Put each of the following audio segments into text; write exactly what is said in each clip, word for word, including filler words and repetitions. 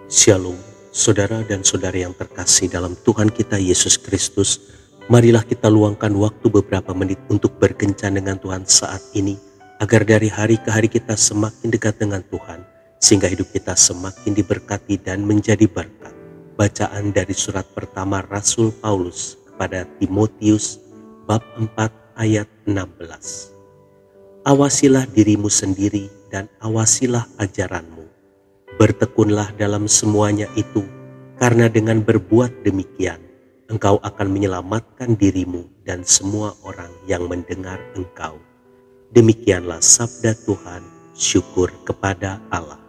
Shalom, saudara dan saudari yang terkasih dalam Tuhan kita Yesus Kristus. Marilah kita luangkan waktu beberapa menit untuk berkencan dengan Tuhan saat ini, agar dari hari ke hari kita semakin dekat dengan Tuhan, sehingga hidup kita semakin diberkati dan menjadi berkat. Bacaan dari surat pertama Rasul Paulus kepada Timotius, bab empat ayat enam belas. Awasilah dirimu sendiri dan awasilah ajaranmu. Bertekunlah dalam semuanya itu, karena dengan berbuat demikian, engkau akan menyelamatkan dirimu dan semua orang yang mendengar engkau. Demikianlah sabda Tuhan, syukur kepada Allah.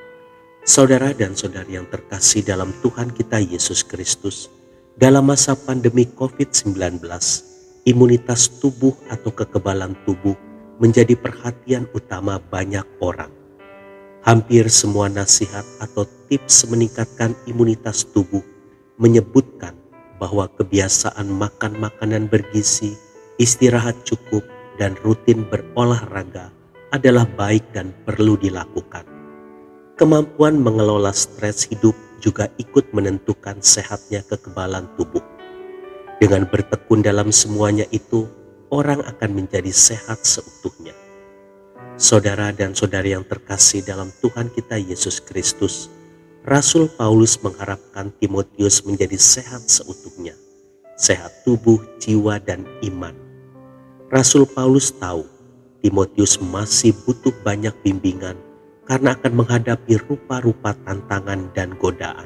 Saudara dan saudari yang terkasih dalam Tuhan kita Yesus Kristus, dalam masa pandemi covid sembilan belas, imunitas tubuh atau kekebalan tubuh menjadi perhatian utama banyak orang. Hampir semua nasihat atau tips meningkatkan imunitas tubuh menyebutkan bahwa kebiasaan makan makanan bergizi, istirahat cukup, dan rutin berolahraga adalah baik dan perlu dilakukan. Kemampuan mengelola stres hidup juga ikut menentukan sehatnya kekebalan tubuh. Dengan bertekun dalam semuanya itu, orang akan menjadi sehat seutuhnya. Saudara dan saudari yang terkasih dalam Tuhan kita Yesus Kristus, Rasul Paulus mengharapkan Timotius menjadi sehat seutuhnya, sehat tubuh, jiwa, dan iman. Rasul Paulus tahu Timotius masih butuh banyak bimbingan karena akan menghadapi rupa-rupa tantangan dan godaan.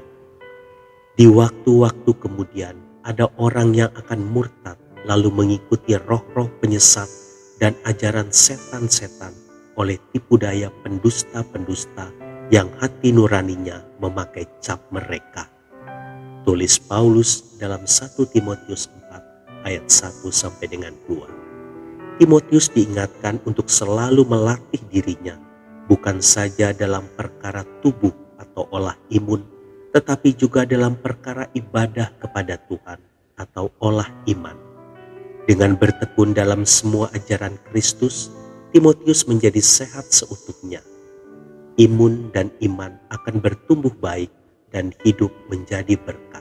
Di waktu-waktu kemudian ada orang yang akan murtad lalu mengikuti roh-roh penyesat dan ajaran setan-setan oleh tipu daya pendusta-pendusta yang hati nuraninya memakai cap mereka. Tulis Paulus dalam satu Timotius empat ayat satu sampai dengan dua. Timotius diingatkan untuk selalu melatih dirinya, bukan saja dalam perkara tubuh atau olah imun, tetapi juga dalam perkara ibadah kepada Tuhan atau olah iman. Dengan bertekun dalam semua ajaran Kristus, Timotius menjadi sehat seutuhnya. Imun dan iman akan bertumbuh baik dan hidup menjadi berkat.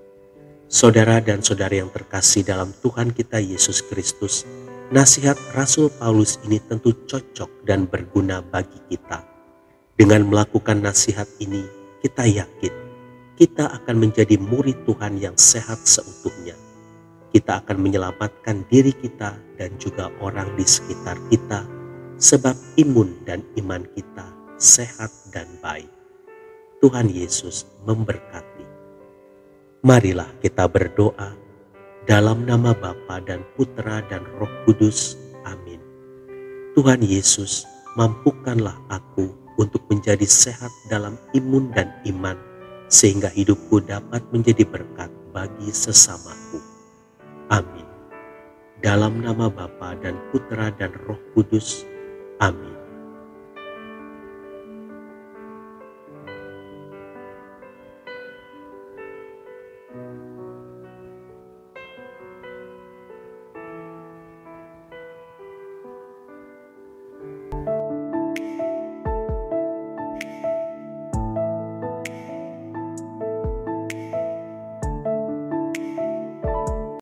Saudara dan saudari yang terkasih dalam Tuhan kita Yesus Kristus, nasihat Rasul Paulus ini tentu cocok dan berguna bagi kita. Dengan melakukan nasihat ini, kita yakin kita akan menjadi murid Tuhan yang sehat seutuhnya. Kita akan menyelamatkan diri kita dan juga orang di sekitar kita, sebab imun dan iman kita sehat dan baik. Tuhan Yesus memberkati. Marilah kita berdoa dalam nama Bapa dan Putra dan Roh Kudus. Amin. Tuhan Yesus, mampukanlah aku untuk menjadi sehat dalam imun dan iman, sehingga hidupku dapat menjadi berkat bagi sesamaku. Amin. Dalam nama Bapa dan Putra dan Roh Kudus. Amin.